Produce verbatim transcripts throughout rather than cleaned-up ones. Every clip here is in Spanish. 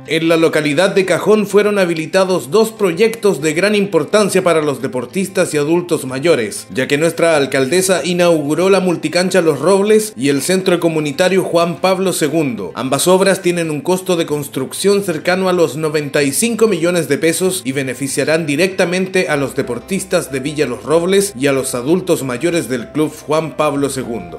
En la localidad de Cajón fueron habilitados dos proyectos de gran importancia para los deportistas y adultos mayores, ya que nuestra alcaldesa inauguró la multicancha Los Robles y el centro comunitario Juan Pablo segundo. Ambas obras tienen un costo de construcción cercano a los noventa y cinco millones de pesos y beneficiarán directamente a los deportistas de Villa Los Robles y a los adultos mayores del Club Juan Pablo segundo.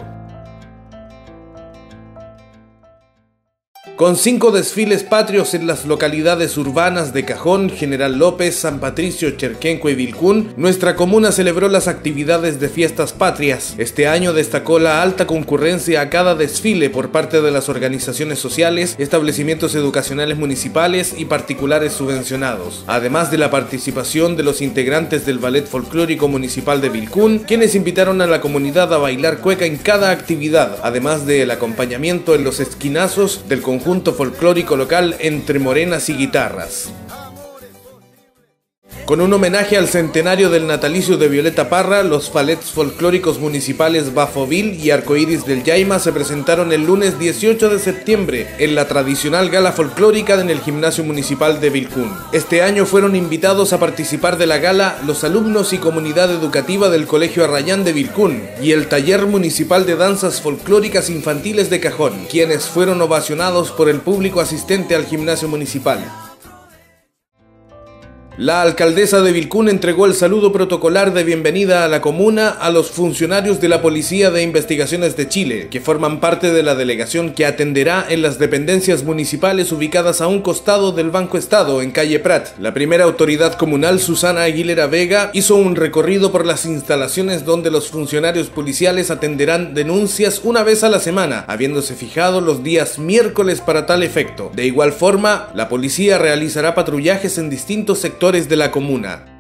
Con cinco desfiles patrios en las localidades urbanas de Cajón, General López, San Patricio, Cherquenco y Vilcún, nuestra comuna celebró las actividades de fiestas patrias. Este año destacó la alta concurrencia a cada desfile por parte de las organizaciones sociales, establecimientos educacionales municipales y particulares subvencionados, además de la participación de los integrantes del Ballet Folclórico Municipal de Vilcún, quienes invitaron a la comunidad a bailar cueca en cada actividad, además del acompañamiento en los esquinazos del conjunto Conjunto folclórico local Entre Morenas y Guitarras. Con un homenaje al centenario del natalicio de Violeta Parra, los ballets folclóricos municipales Bafovil y Arcoíris del Yaima se presentaron el lunes dieciocho de septiembre en la tradicional gala folclórica en el gimnasio municipal de Vilcún. Este año fueron invitados a participar de la gala los alumnos y comunidad educativa del Colegio Arrayán de Vilcún y el Taller Municipal de Danzas Folclóricas Infantiles de Cajón, quienes fueron ovacionados por el público asistente al gimnasio municipal. La alcaldesa de Vilcún entregó el saludo protocolar de bienvenida a la comuna a los funcionarios de la Policía de Investigaciones de Chile, que forman parte de la delegación que atenderá en las dependencias municipales ubicadas a un costado del Banco Estado, en calle Prat. La primera autoridad comunal, Susana Aguilera Vega, hizo un recorrido por las instalaciones donde los funcionarios policiales atenderán denuncias una vez a la semana, habiéndose fijado los días miércoles para tal efecto. De igual forma, la policía realizará patrullajes en distintos sectores de la comuna.